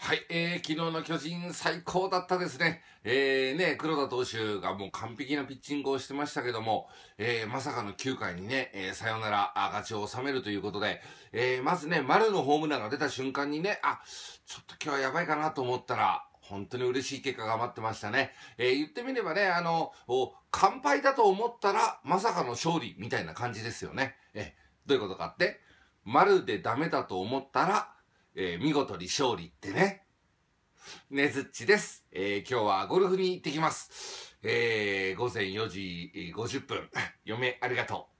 はい、昨日の巨人最高だったですね。黒田投手がもう完璧なピッチングをしてましたけども、まさかの9回にね、サヨナラ勝ちを収めるということで、まずね、丸のホームランが出た瞬間にね、ちょっと今日はやばいかなと思ったら、本当に嬉しい結果が待ってましたね。言ってみればね、完敗だと思ったら、まさかの勝利みたいな感じですよね。どういうことかって、丸でダメだと思ったら、見事に勝利ってね。ねづっちです。今日はゴルフに行ってきます。午前4時50分。嫁ありがとう。